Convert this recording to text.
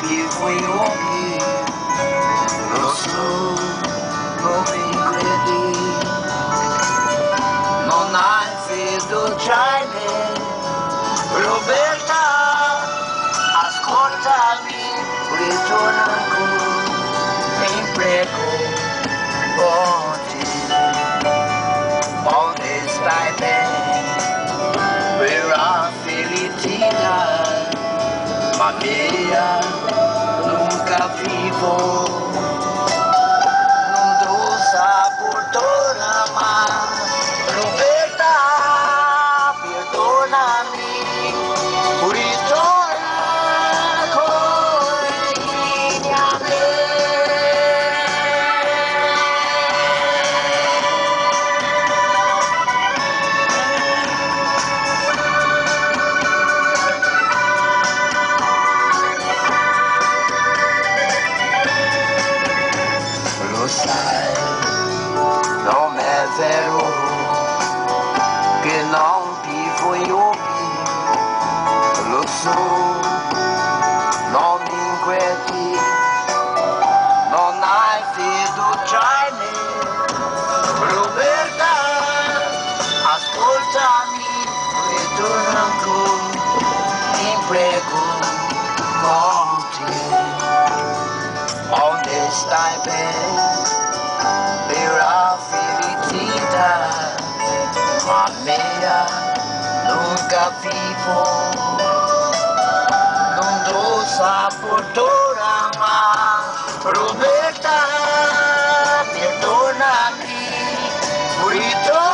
vivo in uomini, lo so, non mi credi, non hai fiducia in me, Roberta, ascoltami, ritorna ancora, ti prego, oggi, onde stai bene, vera felicità, ma mia, nunca vivo, non do sapore, ma Roberta, perdonami, ritorna con a me. Lo sai, non è vero che non vivo io qui, lo so, non mi inquieti, non hai fiducia in me, Roberta, ascoltami, ritorna ancora, ti prego, conti, onde stai bene, vera felicità, ma mia, nunca vivo, non do sapore, ma Roberta, perdonami, ritorna.